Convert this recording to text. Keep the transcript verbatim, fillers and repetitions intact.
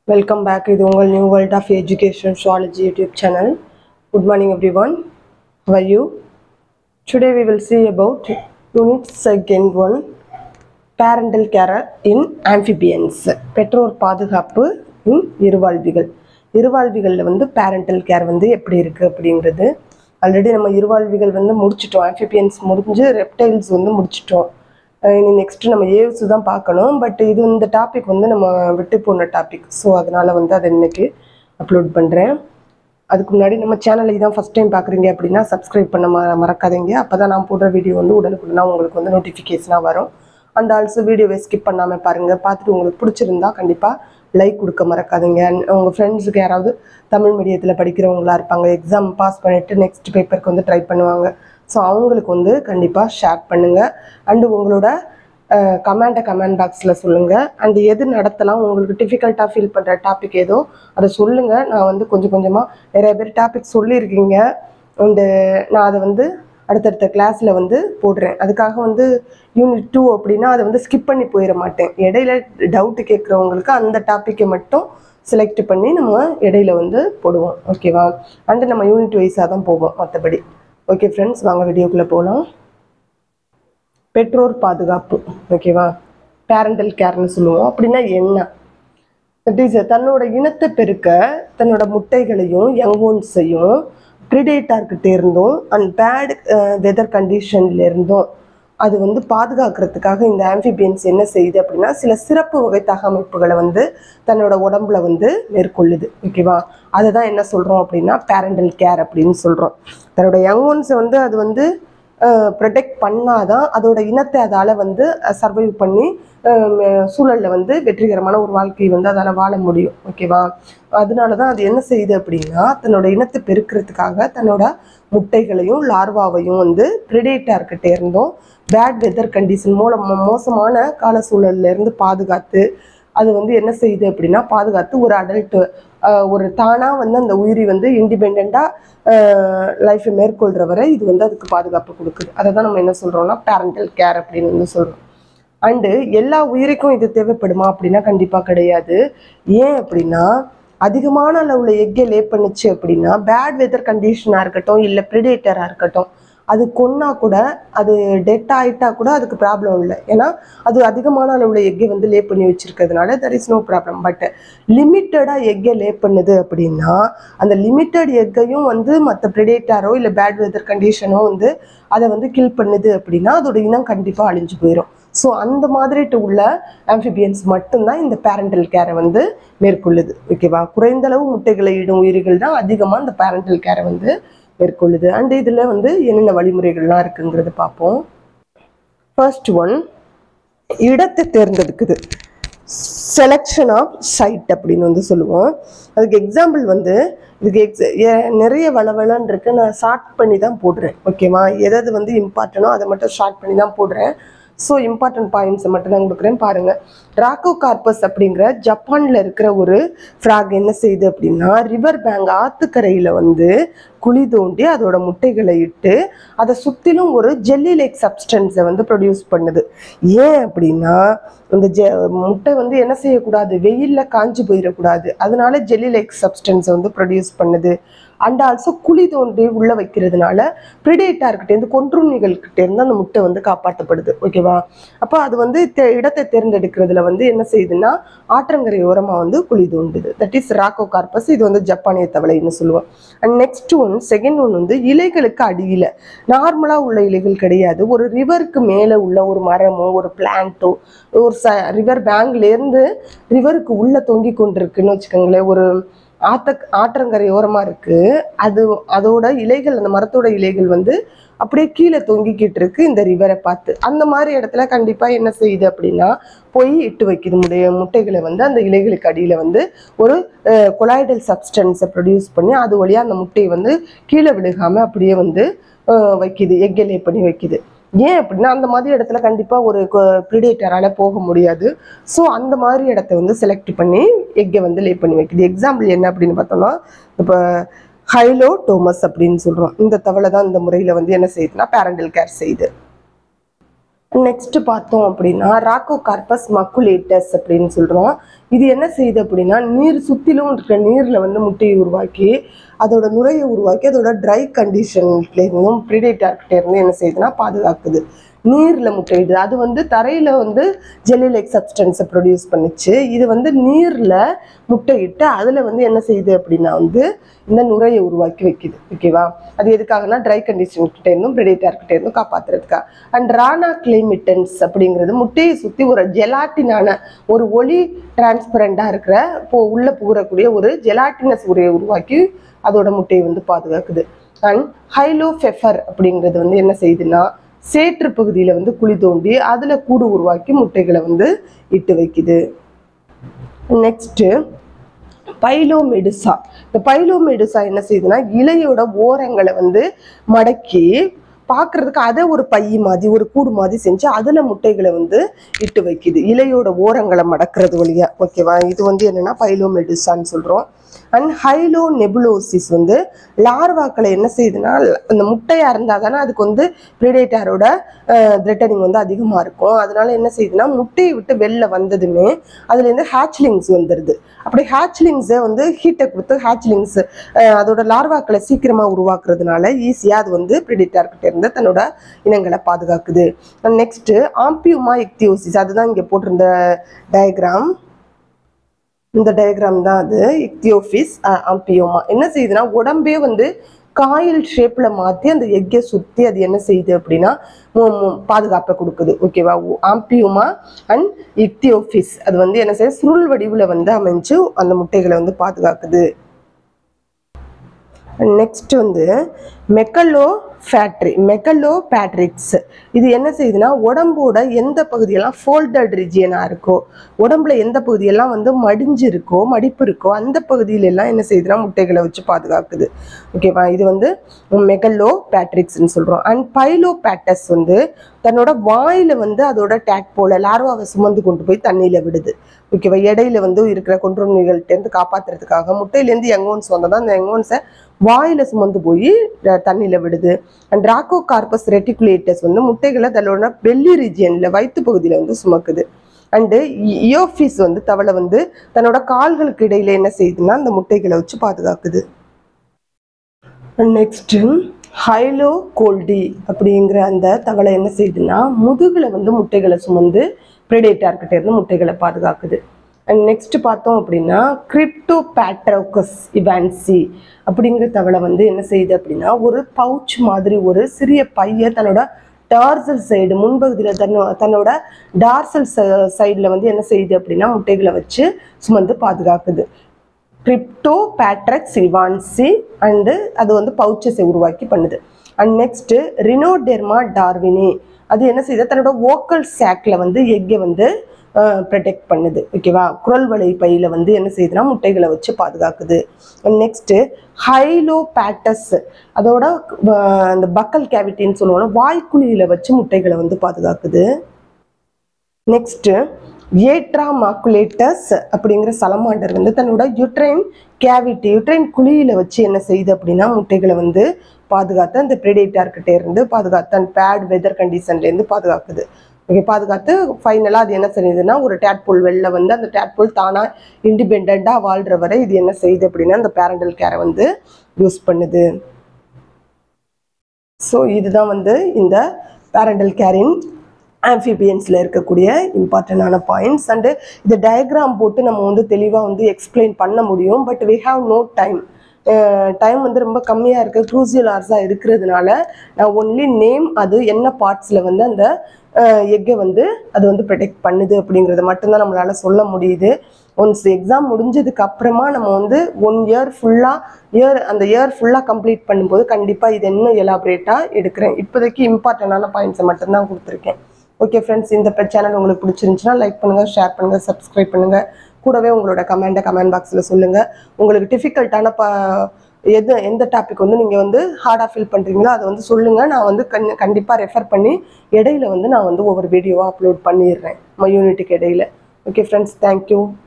Welcome back to the New World of Education Zoology YouTube channel. Good morning everyone. How are you? Today we will see about unit second one, parental care in amphibians. பெற்றோர் பாதுகாப்பு in இருவாழ்விகள். இருவாழ்விகள்ல வந்து parental care வந்து எப்படி இருக்கு அப்படிங்கிறது already நம்ம இருவாழ்விகள் வந்து முடிச்சிட்டோம். amphibians முடிஞ்சு reptiles வந்து முடிச்சிட்டோம். இனி நெக்ஸ்ட் நம்ம ஏவ்ஸ் தான் பார்க்கணும். பட் இது இந்த டாபிக் வந்து நம்ம விட்டு போன டாபிக், ஸோ அதனால வந்து அதை இன்னைக்கு அப்லோட் பண்ணுறேன். அதுக்கு முன்னாடி நம்ம சேனலை தான் ஃபஸ்ட் டைம் பார்க்குறீங்க அப்படின்னா சப்ஸ்கிரைப் பண்ண ம மறக்காதீங்க. அப்போ தான் நான் போடுற வீடியோ வந்து உடனுக்குடனா உங்களுக்கு வந்து நோட்டிஃபிகேஷனாக வரும். அண்ட் ஆல்சோ வீடியோவை ஸ்கிப் பண்ணாமல் பாருங்கள். பார்த்துட்டு உங்களுக்கு பிடிச்சிருந்தா கண்டிப்பாக லைக் கொடுக்க மறக்காதீங்க. உங்கள் ஃப்ரெண்ட்ஸுக்கு யாராவது தமிழ் மீடியத்தில் படிக்கிறவங்களா இருப்பாங்க, எக்ஸாம் பாஸ் பண்ணிவிட்டு நெக்ஸ்ட் பேப்பருக்கு வந்து ட்ரை பண்ணுவாங்க. ஸோ அவங்களுக்கு வந்து கண்டிப்பாக ஷேர் பண்ணுங்கள். அண்டு உங்களோட கமெண்ட்டை கமெண்ட் பாக்ஸில் சொல்லுங்கள். அண்டு எது நடத்தலாம், உங்களுக்கு டிஃபிகல்ட்டாக ஃபீல் பண்ணுற டாபிக் ஏதோ அதை சொல்லுங்கள். நான் வந்து கொஞ்சம் கொஞ்சமாக நிறைய பேர் டாபிக் சொல்லியிருக்கீங்க. அண்டு நான் அதை வந்து அடுத்தடுத்த கிளாஸில் வந்து போடுறேன். அதுக்காக வந்து யூனிட் டூ அப்படின்னா அதை வந்து ஸ்கிப் பண்ணி போயிட மாட்டேன். இடையில டவுட்டு கேட்குறவங்களுக்கு அந்த டாப்பிக்கை மட்டும் செலக்ட் பண்ணி நம்ம இடையில வந்து போடுவோம். ஓகேவா? அண்டு நம்ம யூனிட் வைஸாக தான் போவோம் மற்றபடி. ஓகே ஃப்ரெண்ட்ஸ், வாங்க வீடியோக்குள்ளே போகலாம். பெற்றோர் பாதுகாப்பு, ஓகேவா? பேரண்டல் கேர்னு சொல்லுவோம். அப்படின்னா என்ன? தட் இஸ் தன்னோட இனத்தை பெருக்க தன்னோட முட்டைகளையும் யங்கோன்ஸையும் ப்ரிடேட்டர்கிட்ட இருந்தும் அண்ட் பேட் வெதர் கண்டிஷன்ல இருந்தும் அது வந்து பாதுகாக்கிறதுக்காக இந்த ஆம்பிபியன்ஸ் என்ன செய்யுது அப்படின்னா சில சிறப்பு வகை தகவமைப்புகளை வந்து தன்னோட உடம்புல வந்து மேற்கொள்ளுது. ஓகேவா? அதை தான் என்ன சொல்கிறோம் அப்படின்னா பேரண்டல் கேர் அப்படின்னு சொல்கிறோம். தன்னோட யங் ஒன்ஸை வந்து அது வந்து ப்ரொடெக்ட் பண்ணாதான் அதோட இனத்தை அதால் வந்து சர்வைவ் பண்ணி சூழலில் வந்து வெற்றிகரமான ஒரு வாழ்க்கையை வந்து அதால் வாழ முடியும். ஓகேவா? அதனால தான் அது என்ன செய்யுது அப்படின்னா தன்னோட இனத்தை பெருக்கிறதுக்காக தன்னோட முட்டைகளையும் லார்வாவையும் வந்து ப்ரிடேட்டர்கிட்ட இருந்தும் பேட் வெதர் கண்டிஷன் மூலம் மோசமான கால சூழல்ல இருந்து பாதுகாத்து அது வந்து என்ன செய்யுது அப்படின்னா பாதுகாத்து ஒரு அடல்ட்டு ஒரு தானாக வந்து அந்த உயிரி வந்து இண்டிபெண்ட்டாக லைஃப்பை மேற்கொள்கிற வரை இது வந்து அதுக்கு பாதுகாப்பு கொடுக்குது. அதை தான் நம்ம என்ன சொல்கிறோம்னா பேரண்டல் கேர் அப்படின்னு வந்து சொல்கிறோம். அண்டு எல்லா உயிருக்கும் இது தேவைப்படுமா அப்படின்னா கண்டிப்பாக கிடையாது. ஏன் அப்படின்னா அதிகமான அளவில் எக்கை லே பண்ணுச்சு அப்படின்னா பேட் வெதர் கண்டிஷனாக இருக்கட்டும் இல்லை ப்ரிடேட்டராக இருக்கட்டும் அது கொன்னா கூட அது டெட் ஆகிட்டா கூட அதுக்கு ப்ராப்ளம் இல்லை. ஏன்னா அது அதிகமான அளவில் எக்கை வந்து லே பண்ணி வச்சிருக்கிறதுனால there is no problem. But லிமிட்டடாக எக்கை லே பண்ணுது அப்படின்னா அந்த லிமிட்டட் எக்கையும் வந்து மற்ற ப்ரிடேட்டரோ இல்லை பேட் வெதர் கண்டிஷனோ வந்து அதை வந்து கில் பண்ணுது அப்படின்னா அதோட இனம் கண்டிப்பாக அழிஞ்சு போயிடும். ஸோ அந்த மாதிரிட்டு உள்ள ஆம்பிபியன்ஸ் மட்டும்தான் இந்த பேரண்டல் கேரை வந்து மேற்கொள்ளுது. ஓகேவா? குறைந்தளவு முட்டைகளை இடும் உயிர்கள் தான் அதிகமாக இந்த பேரண்டல் கேரை வந்து மேற்கொள்ளுது. அண்ட் இதில் வந்து என்னென்ன வழிமுறைகள்லாம் இருக்குங்கிறது பார்ப்போம். ஃபர்ஸ்ட் ஒன், இடத்தை தேர்ந்தெடுக்குது. செலெக்ஷன் ஆஃப் சைட் அப்படின்னு வந்து சொல்லுவோம். அதுக்கு எக்ஸாம்பிள் வந்து இதுக்கு எக்ஸ நிறைய வளவலன்னு இருக்கு. நான் ஷார்ட் பண்ணி தான் போடுறேன். ஓகேவா? எதாவது வந்து இம்பார்ட்டனோ அதை மட்டும் ஷார்ட் பண்ணி தான் போடுறேன். ஸோ இம்பார்ட்டன்ட் பாயிண்ட்ஸை மட்டும் நான் கொடுக்குறேன் பாருங்கள். ராக்கோ கார்பஸ் அப்படிங்கிற ஜப்பானில் இருக்கிற ஒரு ஃப்ராக் என்ன செய்யுது அப்படின்னா ரிவர் பேங்க் ஆற்றுக்கரையில் வந்து குழி தோண்டி அதோட முட்டைகளை இட்டு அதை சுற்றிலும் ஒரு ஜெல்லி லைக் சப்ஸ்டன்ஸை வந்து ப்ரொடியூஸ் பண்ணுது. ஏன் அப்படின்னா இந்த ஜெ முட்டை வந்து என்ன செய்யக்கூடாது, வெயிலில் காஞ்சி போயிடக்கூடாது. அதனால ஜெல்லி லைக் சப்ஸ்டன்ஸை வந்து ப்ரொடியூஸ் பண்ணுது. அண்ட் ஆல்சோ குழி தோண்டி உள்ளே வைக்கிறதுனால ப்ரிடேட்டர்கிட்டேருந்து கொன்றுண்ணிகள்கிட்டேருந்து அந்த முட்டை வந்து காப்பாற்றப்படுது. ஓகேவா? அப்போ அது வந்து இடத்தை தேர்ந்தெடுக்கிறதுல வந்து என்ன செய்யுதுன்னா ஆற்றங்கரை ஓரமாக வந்து குழி தோண்டுது. That is Rhacophorus. இது வந்து ஜப்பானிய தவளைன்னு சொல்லுவோம். And next one, second one வந்து இலைகளுக்கு அடியில் நார்மலாக உள்ள இலைகள் கிடையாது. ஒரு ரிவருக்கு மேலே உள்ள ஒரு மரமோ ஒரு பிளான்ட்டோ ஒரு ச ரிவர் பேங்க்லேருந்து ரிவருக்கு உள்ளே தொங்கி கொண்டிருக்குன்னு வச்சுக்கோங்களேன். ஒரு ஆத்த ஆற்றங்கரை ஓரமாக இருக்குது. அது அதோட இலைகள் அந்த மரத்தோட இலைகள் வந்து அப்படியே கீழே தொங்கிக்கிட்டு இருக்கு இந்த ரிவரை பார்த்து. அந்த மாதிரி இடத்துல கண்டிப்பாக என்ன செய்யுது அப்படின்னா போய் இட்டு வைக்குது முடைய முட்டைகளை வந்து அந்த இலைகளுக்கு அடியில் வந்து ஒரு கொலாய்டல் சப்ஸ்டன்ஸை ப்ரொடியூஸ் பண்ணி அது வழியாக அந்த முட்டையை வந்து கீழே விழுகாமல் அப்படியே வந்து வைக்குது, எக்கை லே பண்ணி வைக்குது. ஏன் அப்படின்னா அந்த மாதிரி இடத்துல கண்டிப்பாக ஒரு ப்ரிடேட்டரால் போக முடியாது. ஸோ அந்த மாதிரி இடத்த வந்து செலக்ட் பண்ணி எக்கை வந்து லே பண்ணி வைக்குது. எக்ஸாம்பிள் என்ன அப்படின்னு பார்த்தோம்னா இப்போ ஹைலோ டோமஸ் அப்படின்னு சொல்கிறோம். இந்த தவளை தான் இந்த முறையில் வந்து என்ன செய்யுதுன்னா பேரண்டல் கேர் செய்யுது. நெக்ஸ்ட் பார்த்தோம் அப்படின்னா ராக்கோகார்பஸ் மக்குலேட்டஸ் அப்படின்னு சொல்றோம். இது என்ன செய்யுது அப்படின்னா நீர் சுத்திலும் இருக்கிற நீர்ல வந்து முட்டையை உருவாக்கி அதோட நுரையை உருவாக்கி அதோட ட்ரை கண்டிஷன்ல இருந்தும் பிரிடேட்டர்கிட்ட இருந்து என்ன செய்யுதுன்னா பாதுகாக்குது. நீர்ல முட்டையிடுது. அது வந்து தரையில வந்து ஜெல்லி லைக் சப்ஸ்டன்ஸை ப்ரொடியூஸ் பண்ணிச்சு. இது வந்து நீர்ல முட்டையிட்டு அதுல வந்து என்ன செய்யுது அப்படின்னா வந்து இந்த நுரையை உருவாக்கி வைக்குது. ஓகேவா? அது எதுக்காகனா ட்ரை கண்டிஷன் கிட்ட இருந்தும் பிரெடேட்டர் கிட்ட இருந்தும் காப்பாத்துறதுக்கா. அண்ட் ரானா கிளைமிட்டன்ஸ் அப்படிங்கிறது முட்டையை சுத்தி ஒரு ஜெலாட்டினான ஒரு ஒளி டிரான்ஸ்பரண்டா இருக்கிற இப்போ உள்ள புகரக்கூடிய ஒரு ஜெலாட்டினஸ் உரையை உருவாக்கி அதோட முட்டையை வந்து பாதுகாக்குது. அண்ட் ஹைலோஃபெஃபர் அப்படிங்கிறது வந்து என்ன செய்யுதுன்னா சேற்று பகுதியில வந்து குழி தோண்டி அதுல கூடு உருவாக்கி முட்டைகளை வந்து இட்டு வைக்குது. Next Phyllomedusa. இந்த பைலோமெடுசா என்ன செய்யுதுன்னா இலையோட ஓரங்களை வந்து மடக்கி பார்க்கறதுக்கு அதை ஒரு பை மாதிரி ஒரு கூடு மாதிரி செஞ்சு அதுல முட்டைகளை வந்து இட்டு வைக்குது. இலையோட ஓரங்களை மடக்கிறது வழியா. ஓகேவா? இது வந்து என்னன்னா பைலோமெடுசான்னு சொல்றோம். அண்ட் ஹைலோ நெபுலோசிஸ் வந்து லார்வாக்களை என்ன செய்யுதுன்னா அந்த முட்டையா இருந்தா தானே அதுக்கு வந்து பிரிடேட்டரோட த்ரெட்டனிங் வந்து அதிகமா இருக்கும். அதனால என்ன செய்யுதுன்னா முட்டையை விட்டு வெளில வந்ததுமே அதுல இருந்து ஹேச்லிங்ஸ் வந்துடுது. அப்படி ஹேச்லிங்ஸை வந்து ஹீட்டை கொடுத்து ஹேச்லிங்ஸ் அதோட லார்வாக்களை சீக்கிரமா உருவாக்குறதுனால ஈஸியா அது வந்து பிரிடேட்டர்கிட்ட இருந்து தன்னோட இனங்களை பாதுகாக்குது. Next ஆம்பியூமா ichthyosis. அதுதான் இங்க போட்டிருந்த டயக்ராம். இந்த டயக்ராம் தான் அது. இக்தியோபிஸ் ஆம்பியோமா என்ன செய்யுதுன்னா உடம்பே வந்து காயில் ஷேப்ல மாத்தி அந்த எக்கை சுத்தி அது என்ன செய்யுது அப்படின்னா பாதுகாப்பை கொடுக்குது. ஓகேவா? ஆம்பியோமா அண்ட் இக்தியோபிஸ் அது வந்து என்ன செய்யுது சுருள் வடிவுல வந்து அமைஞ்சு அந்த முட்டைகளை வந்து பாதுகாக்குது. நெக்ஸ்ட் வந்து மெக்கலோ ஃபேட்ரி மெக்கலோ பேட்ரிக்ஸ். இது என்ன செய்யுதுன்னா உடம்போட எந்த பகுதியெல்லாம் ஃபோல்டட் ரீஜியனா இருக்கோ உடம்புல எந்த பகுதியெல்லாம் வந்து மடிஞ்சு இருக்கோ மடிப்பு இருக்கோ அந்த பகுதியில எல்லாம் என்ன செய்யுதுன்னா முட்டைகளை வச்சு பாதுகாக்குது. ஓகேவா? இது வந்து மெக்கலோ பேட்ரிக்ஸ்ன்னு சொல்றோம். அண்ட் பைலோ பேட்டஸ் வந்து தன்னோட வாயில வந்து அதோட டேக் போல லார்வாவை சுமந்து கொண்டு போய் தண்ணியில விடுது. ஓகேவா? இடையில வந்து இருக்கிற கொன்றுண்ணிகள்ட்ட இருந்து காப்பாத்துறதுக்காக முட்டையிலேருந்து யங்கோன்ஸ் வந்ததான் அந்த யங்கோன்ஸை வாயில சுமந்து போய் தண்ணியில விடுது. அண்ட் ராக்கோகார்பஸ் ரெட்டிகுலேட்டஸ் வந்து முட்டைகளை தன்னோட பெல்லி ரீஜியன்ல வயிற்று பகுதியில வந்து சுமக்குது. அண்டு இயோஃபிஸ் வந்து தவளை வந்து தன்னோட கால்களுக்கு இடையில என்ன செய்யுதுன்னா அந்த முட்டைகளை வச்சு பாதுகாக்குது. நெக்ஸ்ட் ஹைலோ கோல்டி அப்படிங்கிற அந்த தவளை என்ன செய்யுதுன்னா முதுகுல வந்து முட்டைகளை சுமந்து பிரெடேட்டர்கிட்ட இருந்து முட்டைகளை பாதுகாக்குது. அண்ட் நெக்ஸ்ட் பார்த்தோம் அப்படின்னா கிரிப்டோபேட்ரோகஸ் இவான்சி அப்படிங்கிற தவளை வந்து என்ன செய்யுது அப்படின்னா ஒரு பவுச் மாதிரி ஒரு சிறிய பைய தன்னோட டார்சல் சைடு முன்பகுதியில தன்னோ தன்னோட டார்சல் சைடுல வந்து என்ன செய்யுது அப்படின்னா முட்டைகளை வச்சு சுமந்து பாதுகாக்குது. கிரிப்டோபேட்ரக்ஸ் இவான்சி அண்டு அது வந்து பவுச்சஸை உருவாக்கி பண்ணுது. அண்ட் நெக்ஸ்ட் ரினோடெர்மா டார்வினி அது என்ன செய்யுது தன்னோட வோக்கல் சாக்ல வந்து எக்கை வந்து ப்ரொடெக்ட் பண்ணுது. ஓகேவா? குரல் வலை பையில வந்து என்ன செய்யுதுன்னா முட்டைகளை வச்சு பாதுகாக்குது. நெக்ஸ்ட் ஹைலோ பேட்டஸ் அதோட அந்த பக்கல் கேவிட்டின்னு சொல்லுவோம்னா வாய்க்குழியில வச்சு முட்டைகளை வந்து பாதுகாக்குது. நெக்ஸ்ட் ஏட்ரா மாக்குலேட்டஸ் அப்படிங்கிற சலமாண்டர் வந்து தன்னோட யுட்ரைன் கேவிட்டி யுட்ரைன் குழியில வச்சு என்ன செய்யுது அப்படின்னா முட்டைகளை வந்து பாதுகாத்து அந்த பிரெடேட்டர்கிட்ட இருந்து பாதுகாத்து அந்த பேட் வெதர் கண்டிஷன்ல இருந்து பாதுகாக்குது. ஓகே, பாதுகாத்து ஃபைனலா அது என்ன செய்யுதுன்னா ஒரு டேட்பூல் வெளில வந்து அந்த டேட்பூல் தானா இண்டிபெண்டா வாழ்ற வரை இது என்ன செய்யுது அப்படின்னா அந்த பேரண்டல் கேரை வந்து யூஸ் பண்ணுது. ஸோ இதுதான் வந்து இந்த பேரண்டல் கேரின் ஆம்ஃபிபியன்ஸ்ல இருக்கக்கூடிய இம்பார்ட்டண்டான பாயிண்ட்ஸ். அண்டு இந்த டயக்ராம் போட்டு நம்ம வந்து தெளிவாக வந்து எக்ஸ்பிளைன் பண்ண முடியும். But we have no time. Time வந்து ரொம்ப கம்மியாக இருக்குது, க்ரூசியல் ஹார்ஸாக இருக்கிறதுனால நான் ஒன்லி நேம் அது என்ன பார்ட்ஸில் வந்து அந்த எக்கை வந்து அது வந்து ப்ரொடெக்ட் பண்ணுது அப்படிங்கிறத மட்டும்தான் நம்மளால் சொல்ல முடியுது. ஒன்ஸ் எக்ஸாம் முடிஞ்சதுக்கு அப்புறமா நம்ம வந்து ஒன் இயர் ஃபுல்லாக இயர் அந்த இயர் ஃபுல்லாக கம்ப்ளீட் பண்ணும்போது கண்டிப்பாக இது இன்னும் எலாபரேட்டாக எடுக்கிறேன். இப்போதைக்கு இம்பார்ட்டண்டான பாயிண்ட்ஸை மட்டும்தான் கொடுத்துருக்கேன். ஓகே ஃப்ரெண்ட்ஸ், இந்த சேனல் உங்களுக்கு பிடிச்சிருந்துச்சுன்னா லைக் பண்ணுங்கள், ஷேர் பண்ணுங்கள், சப்ஸ்கிரைப் பண்ணுங்கள். கூடவே உங்களோட கமெண்ட்டை கமெண்ட் பாக்ஸில் சொல்லுங்கள். உங்களுக்கு டிஃபிகல்ட்டான ப எது எந்த டாபிக் வந்து நீங்கள் வந்து ஹார்டாக ஃபீல் பண்ணுறீங்களோ அதை வந்து சொல்லுங்கள். நான் வந்து கண் கண்டிப்பாக ரெஃபர் பண்ணி இடையில வந்து நான் வந்து ஒவ்வொரு வீடியோவாக அப்லோட் பண்ணிடுறேன் நம்ம யூனிட்டுக்கு இடையில. Okay friends, thank you.